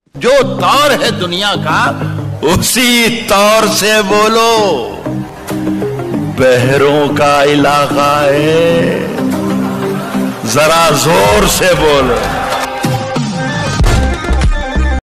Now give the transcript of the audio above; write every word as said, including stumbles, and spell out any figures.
जो तौर है दुनिया का उसी तौर से बोलो। बहरों का इलाका है, जरा जोर से बोलो।